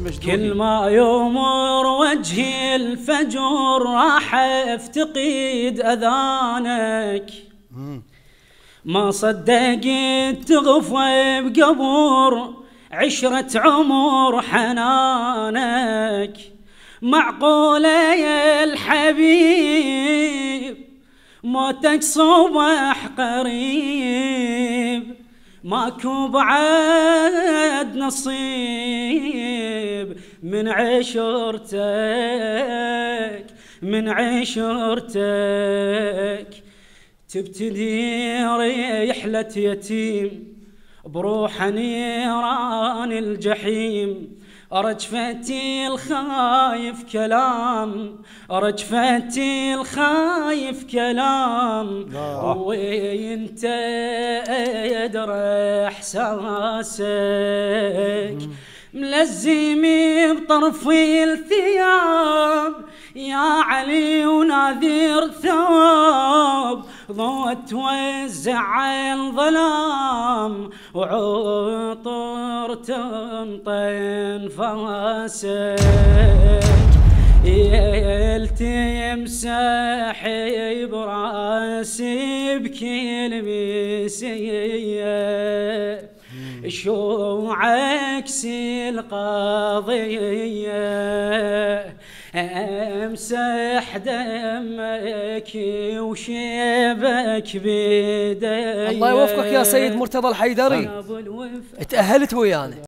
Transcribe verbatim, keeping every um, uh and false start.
كل ما يمر وجهي الفجر راح افتقد اذانك، ما صدقت تغفى بقبر عشرة عمر حنانك. معقولة يا الحبيب موتك صبح قريب، ماكو بعد نصيب من عشرتك من عشرتك. تبتدي رحلة يتيم بروح نيران الجحيم، رجفتي الخايف كلام رجفتي الخايف كلام، وانت يدري احساسك ملزمي بطرفي الثياب يا علي وناذير ثواب، ضوء توزع الظلام وعطر تنطي انفاسك، يلتمسح براسي بكل مسيه، شو عكس القضيه، امسح دمك وشيبك بيدي. الله يوفقك يا سيد مرتضى الحيدري، تأهلت ويانا.